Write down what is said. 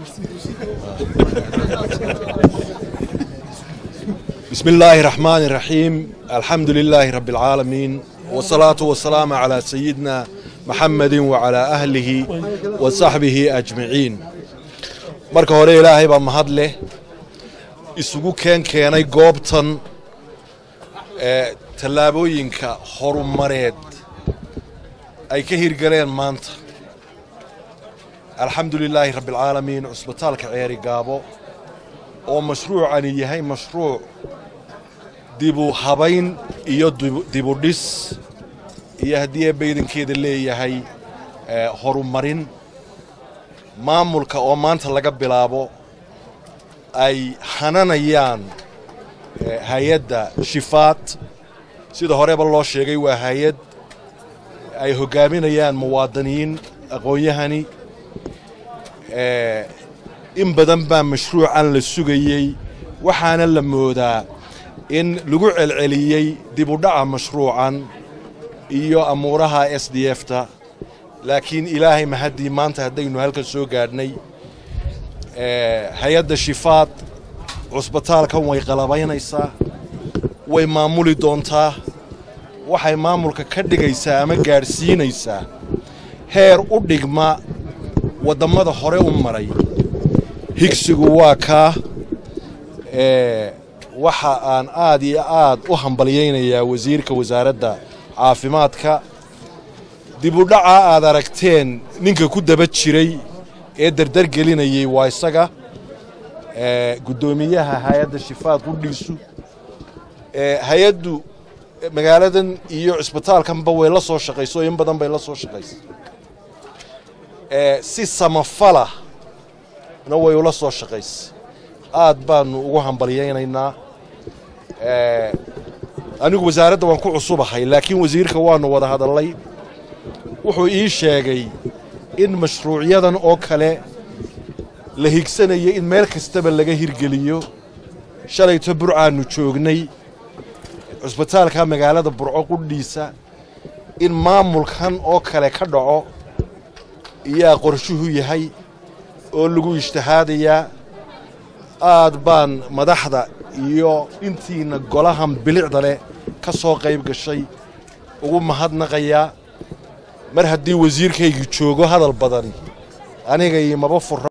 بسم الله الرحمن الرحيم. الحمد لله رب العالمين، والصلاة والسلام على سيدنا محمد وعلى أهله وصحبه أجمعين. marka hore ilaahay baa mahad leh isugu keenay goobtan tallaabooyinka horumareed ay ka hirgaleen maanta. alxamdulilaahi rabbil caalamiin. cusbitaalka Ceeri Gaabo oo mashruucani yahay mashruuc dibu habayn iyo dibu dhis iyo haddii baydankeeda leeyahay horumarin maamulka oo maanta laga bilaabo ay hananayaan hay'adda Shifaat. sida horeba loo sheegay waa hay'ad ay hogaaminayaan muwaadiniin aqoon-yahani in badan baa mashruucan la sugayay, waxaana la moodaa in lagu celceliyay dib u dhaca mashruucan iyo amuuraha SDF-ta. laakiin ilaahay mahadii maanta haddaynu halka soo gaadhnay hay'adda Shifaat cusbitaalkan way qalabaynaysaa, way maamuli doontaa, waxay maamulka ka dhigaysaa ama gaarsiinaysaa heer u dhigma wadamada hore u maray. higsigu waa ka waxa aan aad iyo aad u hambaliyeynayaa wasiirka wasaaradda caafimaadka. dib u dhaca aad aragteen ninka ku daba jiray ee dardar gelinayay waa isaga gudoomiyaha hay'adda Shifaat qudhiisu. hay'addu magaaladan iyo cusbitaalkanba way la soo shaqayso, in badan bay la soo shaqaysay. si samafala na way ula soo shaqaysay. aad baanu ugu hambaliyeynaynaa. anigu wasaaradda waan ku cusubahay, laakiin wasiirka waanu wada hadalay. wuxuu ii sheegay in mashruucyadan oo kale la higsanayo in meel kastaba laga hirgeliyo. shalayto Burcaanu joognay cusbitaalka magaalada Burco qudhiisa in maamulkan oo kale ka dhaco iyo qorshuhu yahay oo lagu ijtihaadayaa. aad baan madaxda iyo intiina golahan bilicda leh ka soo qayb gashay ugu mahadnaqayaa. mar haddii wasiirkaygu joogo hadal badan aniga iyo maba furra